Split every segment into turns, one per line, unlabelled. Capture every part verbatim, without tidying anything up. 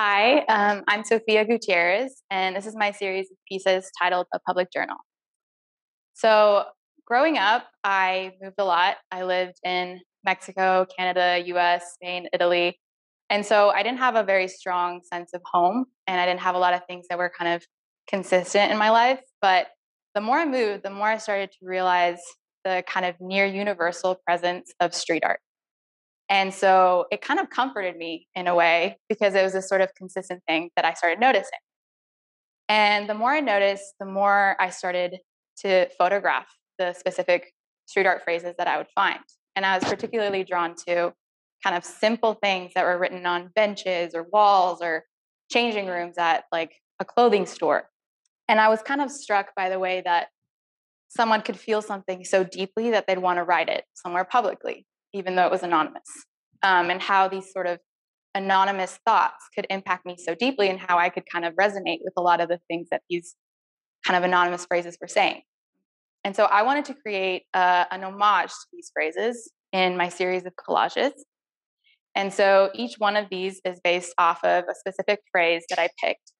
Hi, um, I'm Sophia Gutierrez, and this is my series of pieces titled A Public Journal. So, growing up, I moved a lot. I lived in Mexico, Canada, U S, Spain, Italy. And so I didn't have a very strong sense of home, and I didn't have a lot of things that were kind of consistent in my life. But the more I moved, the more I started to realize the kind of near universal presence of street art. And so it kind of comforted me in a way because it was a sort of consistent thing that I started noticing. And the more I noticed, the more I started to photograph the specific street art phrases that I would find. And I was particularly drawn to kind of simple things that were written on benches or walls or changing rooms at like a clothing store. And I was kind of struck by the way that someone could feel something so deeply that they'd want to write it somewhere publicly, even though it was anonymous, um, and how these sort of anonymous thoughts could impact me so deeply and how I could kind of resonate with a lot of the things that these kind of anonymous phrases were saying. And so I wanted to create uh, an homage to these phrases in my series of collages. And so each one of these is based off of a specific phrase that I picked.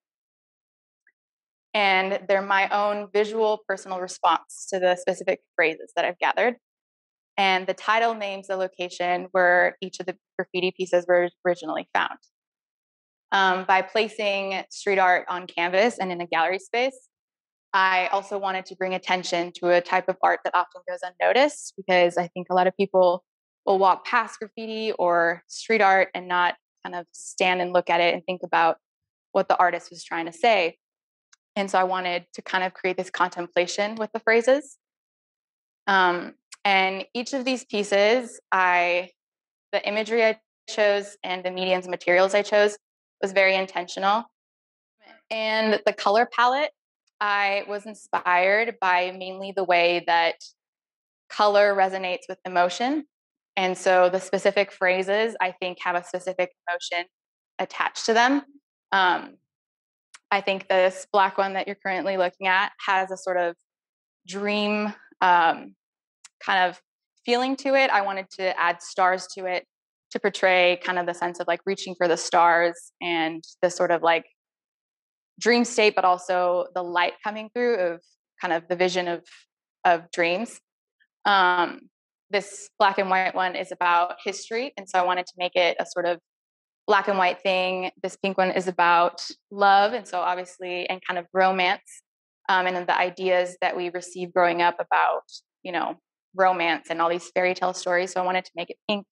And they're my own visual personal response to the specific phrases that I've gathered. And the title names the location where each of the graffiti pieces were originally found. Um, by placing street art on canvas and in a gallery space, I also wanted to bring attention to a type of art that often goes unnoticed, because I think a lot of people will walk past graffiti or street art and not kind of stand and look at it and think about what the artist was trying to say. And so I wanted to kind of create this contemplation with the phrases. Um, and each of these pieces, I, the imagery I chose and the mediums and materials I chose was very intentional. And the color palette, I was inspired by mainly the way that color resonates with emotion. And so the specific phrases, I think, have a specific emotion attached to them. Um, I think this black one that you're currently looking at has a sort of dream um, kind of feeling to it. I wanted to add stars to it to portray kind of the sense of like reaching for the stars and the sort of like dream state, but also the light coming through of kind of the vision of, of dreams. Um, this black and white one is about history. And so I wanted to make it a sort of black and white thing. This pink one is about love. And so obviously, and kind of romance. Um, and then the ideas that we receive growing up about, you know, romance and all these fairy tale stories. So I wanted to make it pink.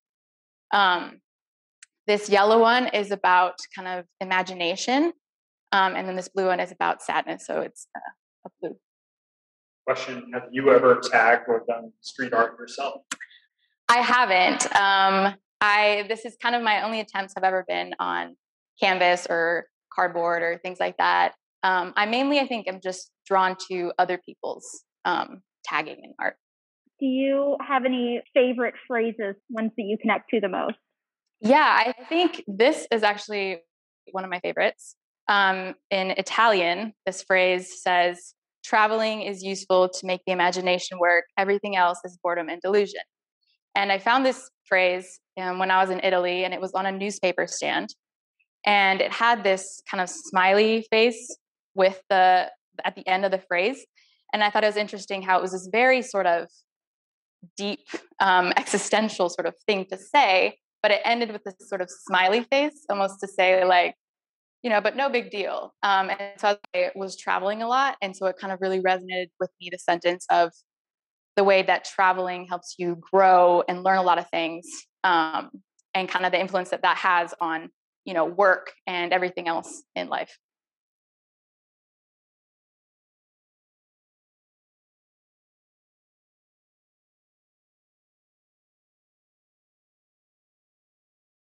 Um, this yellow one is about kind of imagination. Um, and then this blue one is about sadness. So it's uh, a blue.
Question, have you ever tagged or done street art yourself?
I haven't. Um, I this is kind of my only attempts have ever been on canvas or cardboard or things like that. Um, I mainly, I think, am just drawn to other people's um, tagging in art.
Do you have any favorite phrases, ones that you connect to the most?
Yeah, I think this is actually one of my favorites. Um, in Italian, this phrase says, "Traveling is useful to make the imagination work. Everything else is boredom and delusion." And I found this phrase um, when I was in Italy, and it was on a newspaper stand. And it had this kind of smiley face with the at the end of the phrase. And I thought it was interesting how it was this very sort of deep um, existential sort of thing to say, but it ended with this sort of smiley face, almost to say like, you know, but no big deal. Um, and so I was traveling a lot. And so it kind of really resonated with me, the sentence of the way that traveling helps you grow and learn a lot of things, um, and kind of the influence that that has on, you know, work and everything else in life.